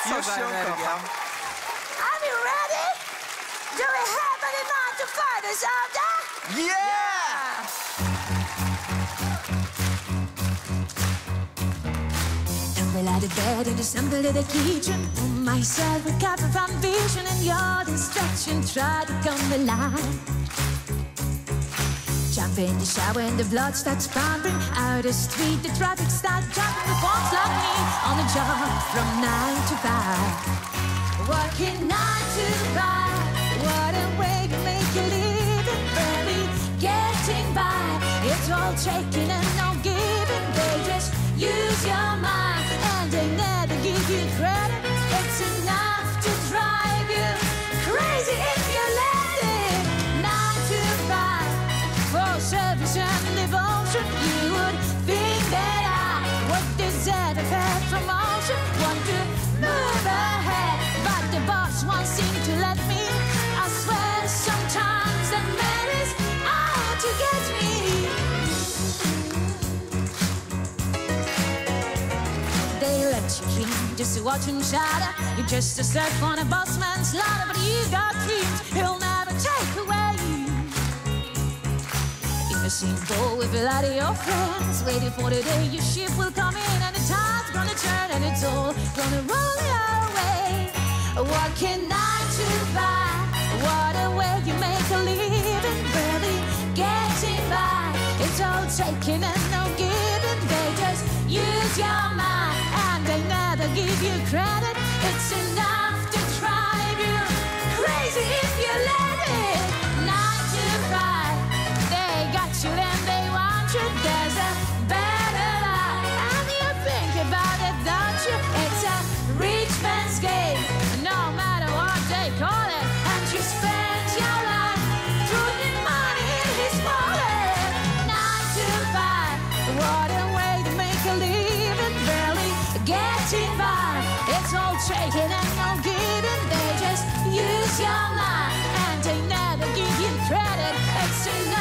Już ją kocham. Are you ready? Do we have any 9-to-5ers out there? Yeah! Tumble out of bed and assemble to the kitchen. Pull myself, recover from vision and your distraction. Try to come alive. Jump in the shower and the blood starts pumping. Out the street, the traffic starts jumping. The folks like me on the job from 9 to 5. Working 9 to 5. What a way to make a living, barely getting by. It's all taking and no giving. They just use your mind and they never give you credit. It's enough to drive you crazy if you let it. 9 to 5 for service and devotion. You would think that I would deserve a fair promotion. Want to move ahead, but the boss won't seem to let me. I swear sometimes that man is out to get me. They let you dream just to watch him shatter. You're just a step on a boss man's ladder, but you got dreams he'll never take away. In the same boat with a lot of your friends, waiting for the day your ship will come in and the tide's gonna turn and it's all gonna roll your way. Working 9 to 5, what a way you make a living, barely getting by. It's all taking and no giving. They just use your mind and they never give you credit. It's enough to drive you crazy if you let it. 9 to 5, they got you and they want you. There's a better life and you think about it, don't you? It's a rich man's game, no matter what they call it. And you spend your life putting money in his wallet. 9 to 5, what a way to make a living, barely getting by. It's all taken and no giving. They just use your mind and they never give you credit. It's enough